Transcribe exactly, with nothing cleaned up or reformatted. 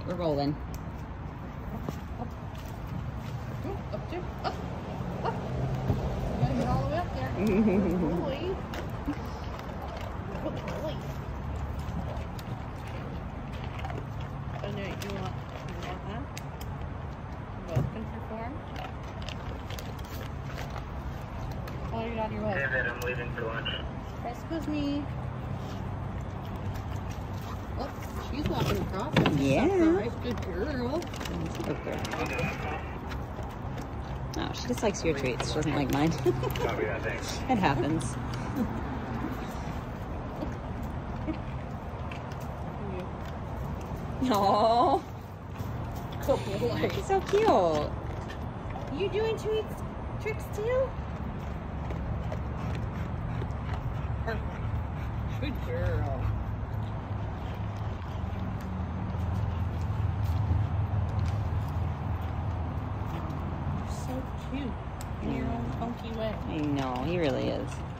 we're rolling. Up, up, up, two, up, up. You gotta get all the way up there. Good boy. Good boy. Oh no, you want, you want that? You both can perform. Oh, you're on your way. Hey, Vid, I'm leaving for lunch. Excuse me. Oh, she's walking across. Yeah. Surprise. Good girl. Good girl. Oh, she just likes your treats. She doesn't like mine. Copy that, thanks. It happens. Oh, she's so cute. You doing treats, tricks too? Good girl. You're so cute in your own funky way. I know, he really is.